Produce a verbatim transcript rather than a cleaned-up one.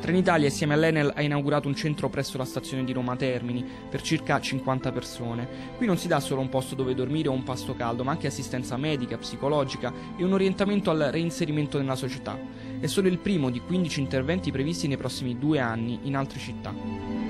Trenitalia assieme all'Enel ha inaugurato un centro presso la stazione di Roma Termini per circa cinquanta persone. Qui non si dà solo un posto dove dormire o un pasto caldo, ma anche assistenza medica, psicologica e un orientamento al reinserimento nella società. È solo il primo di quindici interventi previsti nei prossimi due anni in altre città.